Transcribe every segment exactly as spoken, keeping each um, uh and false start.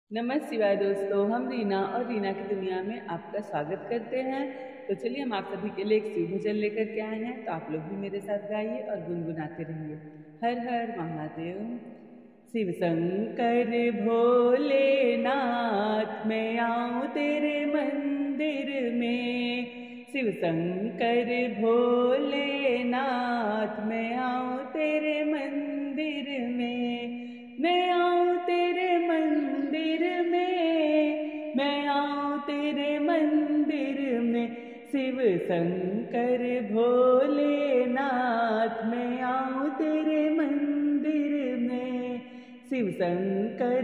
नमः शिवाय दोस्तों, हम रीना और रीना की दुनिया में आपका स्वागत करते हैं। तो चलिए हम आप सभी के लिए एक शिव भजन लेकर के आए हैं, तो आप लोग भी मेरे साथ गाइए और गुनगुनाते रहिए। हर हर महादेव। शिव शंकर भोलेनाथ, मैं आऊँ तेरे मंदिर में। शिव शंकर भोलेनाथ, मैं आऊँ तेरे मंदिर में। मैं आऊँ तेरे मंदिर में, मैं आऊँ तेरे मंदिर में। शिव शंकर भोलेनाथ, मैं आऊँ तेरे मंदिर में। शिव शंकर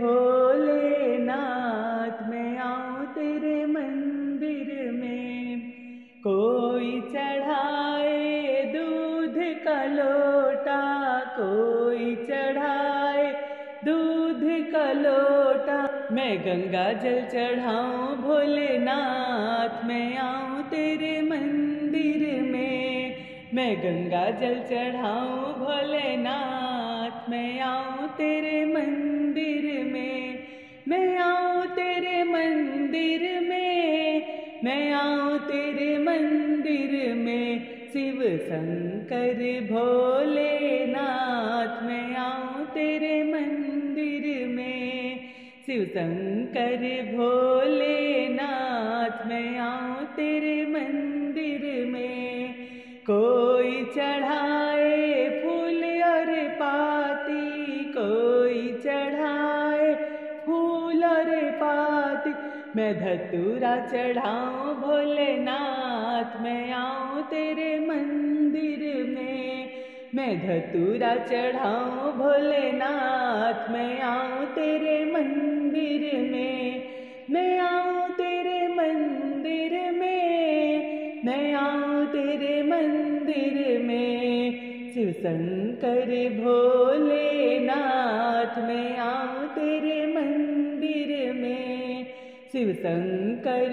भोलेनाथ, मैं आऊँ तेरे मंदिर में। कोई चढ़ाए दूध का लोटा, कोई चढ़ाए दूध का लोटा। मैं गंगा जल चढ़ाऊं भोलेनाथ, मैं आऊं तेरे मंदिर में। मैं गंगा जल चढ़ाऊं भोलेनाथ, मैं आऊं तेरे मंदिर में। मैं आऊं तेरे मंदिर में, मैं आऊं तेरे मंदिर में। शिव शंकर भोलेनाथ, मैं आऊं तेरे मंदिर में। शिव शंकर भोलेनाथ, मैं आऊं तेरे मंदिर में। कोई चढ़ाए फूल और पाती, कोई चढ़ाए फूल और पाती। मैं धतूरा चढ़ाऊं भोलेनाथ, मैं आऊं तेरे मंदिर में। मैं धतूरा चढ़ाऊं भोलेनाथ, मैं आऊं तेरे मंदिर में। मैं आऊं तेरे मंदिर में, मैं आऊं तेरे मंदिर में। शिव शंकर भोलेनाथ, मैं आऊं तेरे मंदिर में। शिव शंकर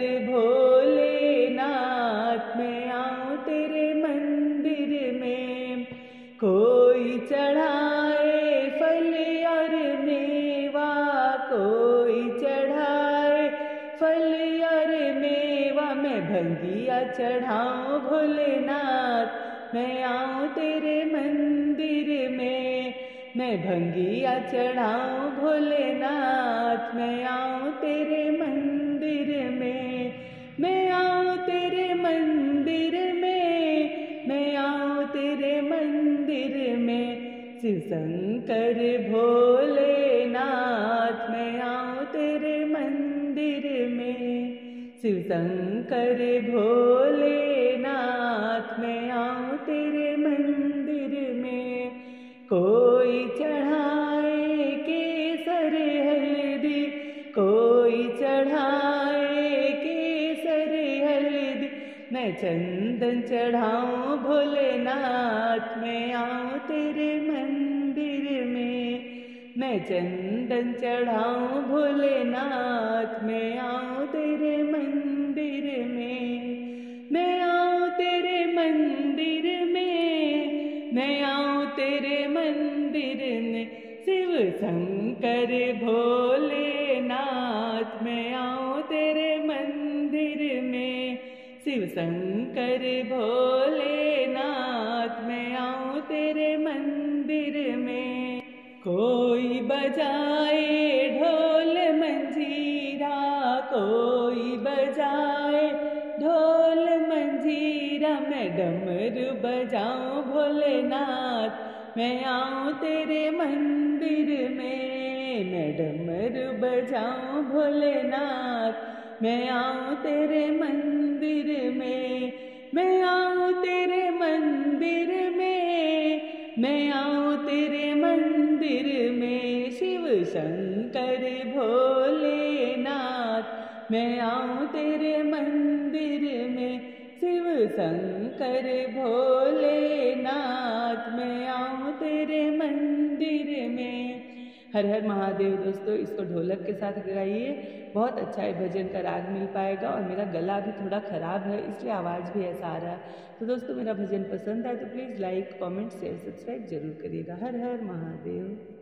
भोलेनाथ, मैं आऊं तेरे मंदिर में। कोई चढ़ाए फल और मेवा, कोई चढ़ाए फल और मेवा। मैं भंगिया चढ़ाऊं भोलेनाथ, मैं आऊं तेरे मंदिर में। मैं भंगिया चढ़ाऊं भोलेनाथ, मैं आऊं तेरे मंदिर में। मैं आऊं तेरे मंदिर में, मैं आऊं तेरे मंदिर में। शिव शंकर भोलेनाथ, मैं आऊं तेरे मंदिर में। शिव शंकर भोलेनाथ, मैं आऊं तेरे मंदिर में। कोई चढ़ाए केसर हल्दी, कोई चढ़ाए केसर हल्दी। मैं चंदन चढ़ाऊं भोलेनाथ, मैं आऊं तेरे मंदिर में। मैं चंदन चढ़ाऊं भोलेनाथ, मैं आऊं तेरे मंदिर में। मैं आऊं तेरे मंदिर में, मैं आऊं तेरे मंदिर में। शिव शंकर भोलेनाथ, मैं आऊं तेरे मंदिर में। शिव शंकर भोलेनाथ, मैं आऊं तेरे मंदिर में। कोई बजाए ढोल मंजीरा, कोई बजाए ढोल मंजीरा। मैं डमरू बजाऊं भोलेनाथ, मैं आऊं तेरे मंदिर में। मैं डमरू बजाऊं भोलेनाथ, मैं आऊं तेरे मंदिर में। मैं आऊं तेरे मंदिर में, मैं आऊं तेरे मंदिर में। शिव शंकर भोलेनाथ, मैं आऊं तेरे मंदिर में। शिव शंकर भोलेनाथ, मैं आऊं तेरे मंदिर में। हर हर महादेव। दोस्तों इसको ढोलक के साथ गाइए, बहुत अच्छा है, भजन का राग मिल पाएगा। और मेरा गला भी थोड़ा ख़राब है, इसलिए आवाज़ भी ऐसा आ रहा है। तो दोस्तों मेरा भजन पसंद आए तो please like comment share subscribe जरूर करिएगा। हर हर महादेव।